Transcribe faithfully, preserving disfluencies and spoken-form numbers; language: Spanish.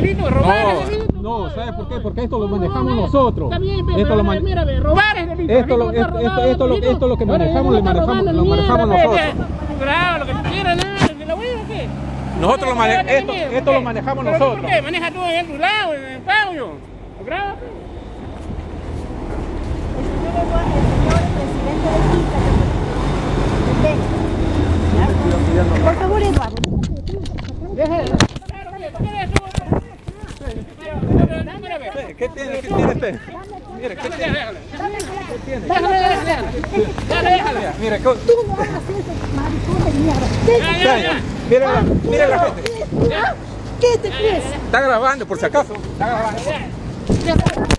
delito, robar no, es delito. No, ¿sabes por qué? Porque esto lo manejamos nosotros. También, pero, esto lo mira, mira, mira, robar es delito. Esto lo, esto, esto, esto, lo, esto lo que manejamos, lo manejamos, lo manejamos nosotros. Graba lo que tú quieras, nada, ¿de la hueva qué? Nosotros lo manejamos, esto, esto lo manejamos nosotros. ¿Por qué? Maneja tú en tu lado, en el pago. Graba. Por favor, Eduardo. ¿Qué tiene? ¿Qué tiene usted? Mire, ¿qué tiene? ¿Qué tiene? Déjale, déjale, déjale. Déjale. Mire, Tú no vas a hacer ese maricón de mierda. mire la, mire la gente. ¿Qué te crees? Está grabando, por si acaso. Está grabando.